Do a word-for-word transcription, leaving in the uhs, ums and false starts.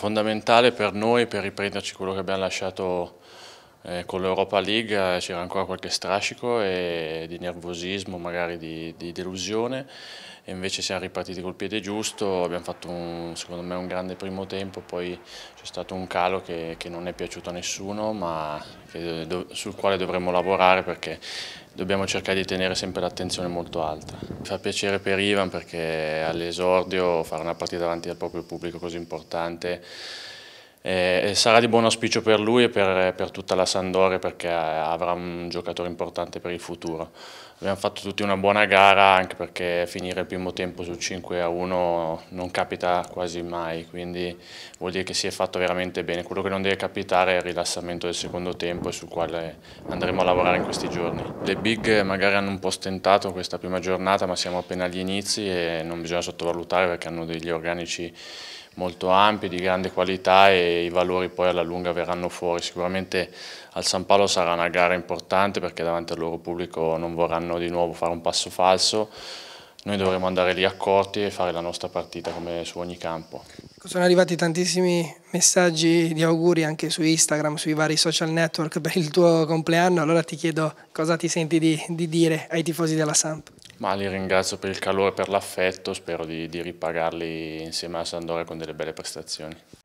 fondamentale per noi per riprenderci quello che abbiamo lasciato eh, con l'Europa League. C'era ancora qualche strascico e di nervosismo, magari di, di delusione, e invece siamo ripartiti col piede giusto. Abbiamo fatto un, secondo me un grande primo tempo, poi c'è stato un calo che, che non è piaciuto a nessuno, ma che, sul quale dovremmo lavorare, perché dobbiamo cercare di tenere sempre l'attenzione molto alta. Mi fa piacere per Ivan, perché all'esordio fare una partita davanti al proprio pubblico così importante eh, sarà di buon auspicio per lui e per, per tutta la Sampdoria, perché avrà un giocatore importante per il futuro. Abbiamo fatto tutti una buona gara, anche perché finire il primo tempo su cinque a uno non capita quasi mai, quindi vuol dire che si è fatto veramente bene. Quello che non deve capitare è il rilassamento del secondo tempo, e sul quale andremo a lavorare in questi giorni. Le big magari hanno un po' stentato questa prima giornata, ma siamo appena agli inizi e non bisogna sottovalutare, perché hanno degli organici molto ampi, di grande qualità, e i valori poi alla lunga verranno fuori. Sicuramente al San Paolo sarà una gara importante, perché davanti al loro pubblico non vorranno di nuovo fare un passo falso. Noi dovremo andare lì accorti e fare la nostra partita come su ogni campo. Sono arrivati tantissimi messaggi di auguri anche su Instagram, sui vari social network per il tuo compleanno, allora ti chiedo cosa ti senti di, di dire ai tifosi della Samp. Ma li ringrazio per il calore e per l'affetto, spero di, di ripagarli insieme alla Sampdoria con delle belle prestazioni.